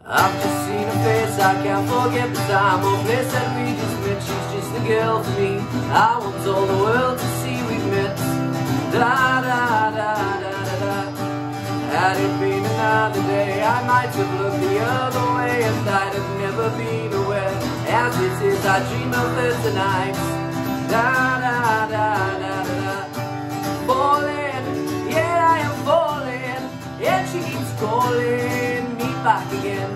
I've just seen her face, I can't forget the time or place that we just met. She's just the girl for me. I want all the world to see we've met. Da da da da da da. Had it been another day, I might have looked the other way, and I'd have never been aware. As it is, I dream of her tonight. Da da da da da da. Falling, yeah, I am falling, and she keeps calling me back again.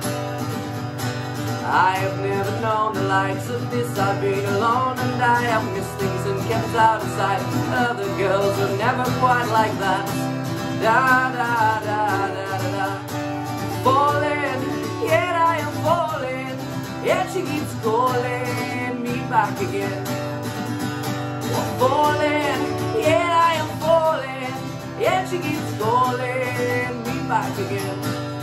I have never known the likes of this. I've been alone and I have missed things and kept out of sight. Other girls are never quite like that. Da da da da da da. Falling, yeah, I am falling, and she keeps calling me back again. Falling, yeah, I am falling, and she keeps calling me back again.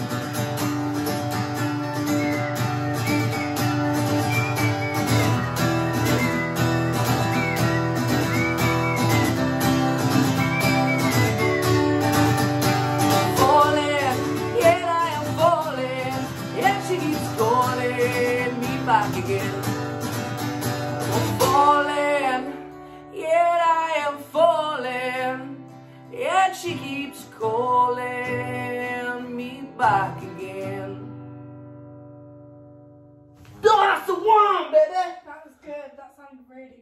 Back again. I'm falling, yet I am falling, and she keeps calling me back again. Oh, that's the one, baby! That was good. That sounded really